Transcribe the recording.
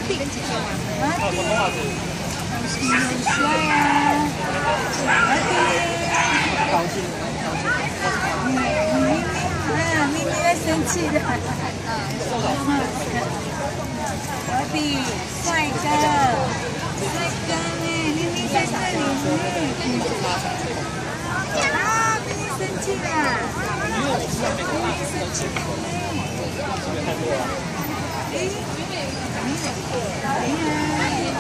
咪咪会生气的。Addy，帅哥，帅哥呢？咪咪在这里呢。啊，咪咪生气啦！咪咪生气了呢。哎，哎呀！